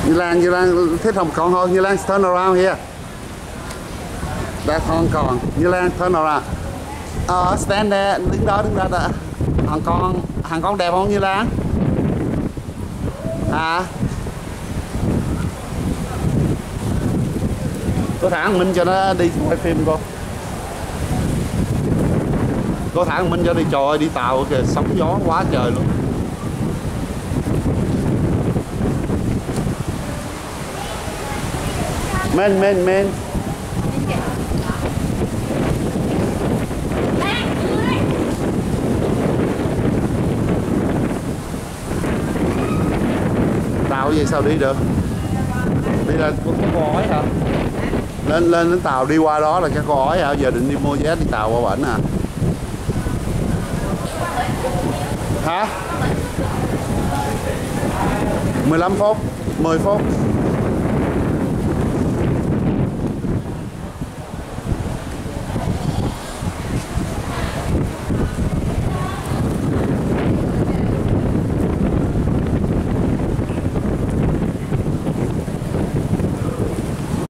Như Lan thích Hồng Kông hơn. Như Lan turn around here. That's Hong Kong. Như Lan turn around. Stand there, đứng đó. Hồng Kông đẹp không Như Lan? Hả? Cô thả thằng Minh cho nó đi quay phim cô. Cô thả thằng Minh cho đi, trời ơi đi tàu kìa, sóng gió quá trời luôn. Men. Tàu gì sao đi được? Đi là cái cô ói hả? Lên đến tàu đi qua đó là cái cô ói hả? Giờ định đi mua vé đi tàu qua bển à? Hả? 15 phút, 10 phút.